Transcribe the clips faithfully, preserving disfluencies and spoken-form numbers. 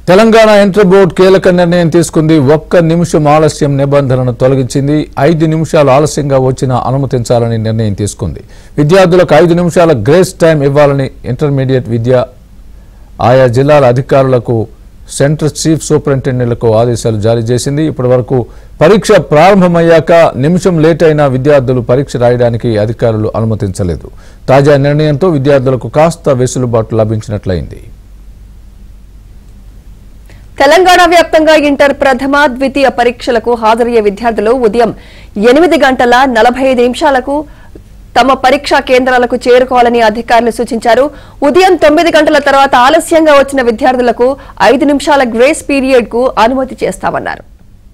Telangana inter board కీలక నిర్ణయం తీసుకుంది. ఒక్క నిమిషం ఆలస్యం నిబంధనను తొలగించింది. ఐదు నిమిషాలు ఆలస్యంగా వచ్చినా అనుమతించాలని నిర్ణయం తీసుకుంది. విద్యార్థులకు ఐదు నిమిషాల గ్రేస్ టైం ఇవ్వాలని ఇంటర్మీడియట్ విద్య ఆయా జిల్లాల అధికారులకు సెంటర్ చీఫ్ సూపరింటెండెంట్లకు ఆదేశాలు జారీ చేసింది. ఇప్పటి వరకు పరీక్ష ప్రారంభమయ్యాక నిమిషం లేట్ అయినా విద్యార్థులు పరీక్ష రాయడానికి అధికారులు అనుమతించలేదు. తాజా నిర్ణయంతో విద్యార్థులకు కాస్త వెసులుబాటు లభించినట్లయింది. తెలంగాణ వ్యాప్తంగా ఇంటర్ ప్రథమ ద్వితీయ పరీక్షలకు హాజరయ్యే విద్యార్థులు ఉదయం ఎనిమిది గంటల నలభై ఐదు నిమిషాలకు తమ పరీక్షా కేంద్రాలకు చేరుకోవాలని అధికారులు సూచించారు. ఉదయం తొమ్మిది గంటల తర్వాత ఆలస్యంగా వచ్చిన విద్యార్థులకు ఐదు నిమిషాల గ్రేస్ పీరియడ్ కు అనుమతి చేస్తామన్నారు.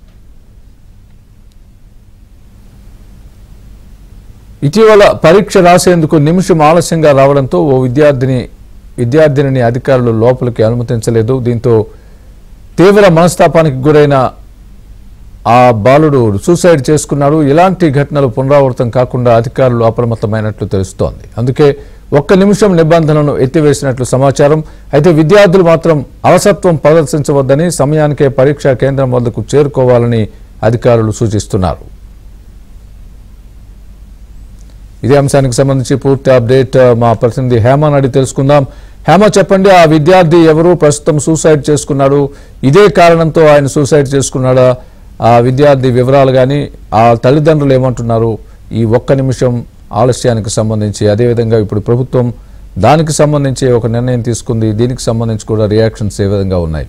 ఇటీవల పరీక్ష రాసేందుకు నిమిషం ఆలస్యంగా రావడంతో ఓ విద్యార్థిని విద్యార్థిని అధికారులు లోపలికి అనుమతించలేదు. దీంతో తీవ్ర మనస్తాపానికి గురైన ఆ బాలుడు సూసైడ్ చేసుకున్నాడు. ఇలాంటి ఘటనలు పునరావృతం కాకుండా అధికారులు అప్రమత్తమైనట్లు తెలుస్తోంది. అందుకే ఒక్క నిమిషం నిబంధనను ఎత్తివేసినట్లు సమాచారం. అయితే విద్యార్థులు మాత్రం అలసత్వం ప్రదర్శించవద్దని, సమయానికే పరీక్షా కేంద్రం వద్దకు చేరుకోవాలని అధికారులు సూచిస్తున్నారు. ఇదే అంశానికి సంబంధించి పూర్తి అప్డేట్ మా ప్రతినిధి హేమని అడిగి తెలుసుకుందాం. హేమ, చెప్పండి, ఆ విద్యార్థి ఎవరు, ప్రస్తుతం సూసైడ్ చేసుకున్నాడు, ఇదే కారణంతో ఆయన సూసైడ్ చేసుకున్నాడా? ఆ విద్యార్థి వివరాలు కానీ ఆ తల్లిదండ్రులు ఏమంటున్నారు ఈ ఒక్క నిమిషం ఆలస్యానికి సంబంధించి? అదేవిధంగా ఇప్పుడు ప్రభుత్వం దానికి సంబంధించి ఒక నిర్ణయం తీసుకుంది. దీనికి సంబంధించి కూడా రియాక్షన్స్ ఏ విధంగా ఉన్నాయి?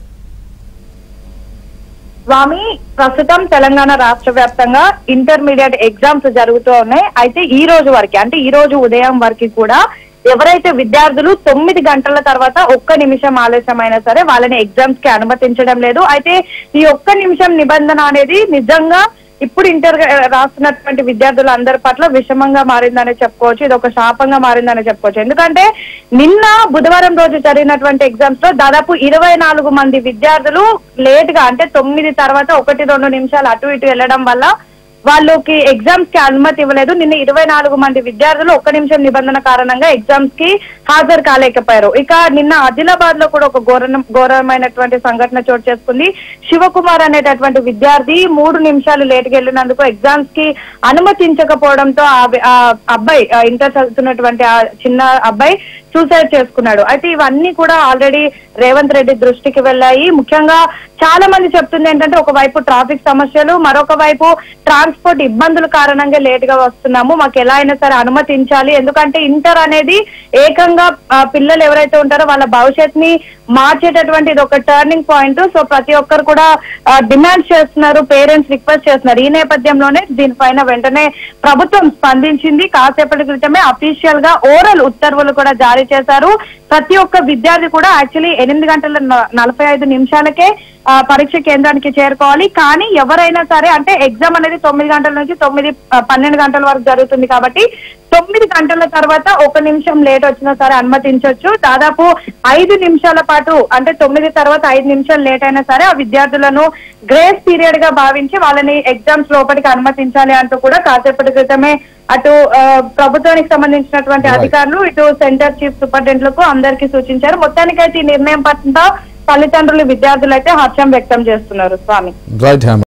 స్వామి, ప్రస్తుతం తెలంగాణ రాష్ట్ర వ్యాప్తంగా ఇంటర్మీడియట్ ఎగ్జామ్స్ జరుగుతూ ఉన్నాయి. అయితే ఈ రోజు వరకు, అంటే ఈ రోజు ఉదయం వరకు కూడా ఎవరైతే విద్యార్థులు తొమ్మిది గంటల తర్వాత ఒక్క నిమిషం ఆలస్యమైనా సరే వాళ్ళని ఎగ్జామ్స్ కి అనుమతించడం లేదు. అయితే ఈ ఒక్క నిమిషం నిబంధన అనేది నిజంగా ఇప్పుడు ఇంటర్ రాస్తున్నటువంటి విద్యార్థులు అందరి పట్ల విషమంగా మారిందని చెప్పుకోవచ్చు. ఇది ఒక శాపంగా మారిందని చెప్పుకోవచ్చు. ఎందుకంటే నిన్న బుధవారం రోజు జరిగినటువంటి ఎగ్జామ్స్ లో దాదాపు ఇరవై నాలుగు మంది విద్యార్థులు లేట్ గా, అంటే తొమ్మిది తర్వాత ఒకటి రెండు నిమిషాలు అటు ఇటు వెళ్ళడం వల్ల వాళ్ళకి ఎగ్జామ్స్ కి అనుమతి ఇవ్వలేదు. నిన్న ఇరవై నాలుగు మంది విద్యార్థులు ఒక్క నిమిషం నిబంధన కారణంగా ఎగ్జామ్స్ కి హాజరు కాలేకపోయారు. ఇక నిన్న ఆదిలాబాద్ లో కూడా ఒక ఘోర ఘోరమైనటువంటి సంఘటన చోటు చేసుకుంది. శివకుమార్ అనేటటువంటి విద్యార్థి మూడు నిమిషాలు లేట్గా వెళ్ళినందుకు ఎగ్జామ్స్ కి అనుమతించకపోవడంతో ఆ అబ్బాయి, ఇంటర్ చదువుతున్నటువంటి ఆ చిన్న అబ్బాయి సూసైడ్ చేసుకున్నాడు. అయితే ఇవన్నీ కూడా ఆల్రెడీ రేవంత్ రెడ్డి దృష్టికి వెళ్ళాయి. ముఖ్యంగా చాలా మంది చెప్తుంది ఏంటంటే, ఒకవైపు ట్రాఫిక్ సమస్యలు, మరొక వైపు ట్రాన్స్పోర్ట్ ఇబ్బందుల కారణంగా లేట్ గా వస్తున్నాము, మాకు ఎలా అయినా సరే అనుమతించాలి. ఎందుకంటే ఇంటర్ అనేది ఏకంగా పిల్లలు ఎవరైతే ఉంటారో వాళ్ళ భవిష్యత్ ని మార్చేటటువంటి ఇది ఒక టర్నింగ్ పాయింట్. సో ప్రతి ఒక్కరు కూడా డిమాండ్ చేస్తున్నారు, పేరెంట్స్ రిక్వెస్ట్ చేస్తున్నారు. ఈ నేపథ్యంలోనే దీనిపైన వెంటనే ప్రభుత్వం స్పందించింది. కాసేపటి క్రితమే అఫీషియల్ గా ఓరల్ ఉత్తర్వులు కూడా జారీ చేశారు. ప్రతి ఒక్క విద్యార్థి కూడా యాక్చువల్లీ ఎనిమిది గంటల నలభై ఐదు నిమిషాలకే పరీక్ష కేంద్రానికి చేరుకోవాలి. కానీ ఎవరైనా సరే, అంటే ఎగ్జామ్ అనేది తొమ్మిది గంటల నుంచి తొమ్మిది పన్నెండు గంటల వరకు జరుగుతుంది కాబట్టి తొమ్మిది గంటల తర్వాత ఒక నిమిషం లేట్ వచ్చినా సరే అనుమతించవచ్చు. దాదాపు ఐదు నిమిషాల పాటు, అంటే తొమ్మిది తర్వాత ఐదు నిమిషాలు లేట్ అయినా సరే ఆ విద్యార్థులను గ్రేస్ పీరియడ్ గా భావించి వాళ్ళని ఎగ్జామ్స్ లోపలికి అనుమతించాలి అంటూ కూడా కాసేపటి క్రితమే అటు ప్రభుత్వానికి సంబంధించినటువంటి అధికారులు, ఇటు సెంటర్ చీఫ్ సూపరింటెండెంట్లకు అందరికీ సూచించారు. మొత్తానికైతే ఈ నిర్ణయం పట్ల తల్లిదండ్రులు, విద్యార్థులు అయితే హర్షం వ్యక్తం చేస్తున్నారు. స్వామి.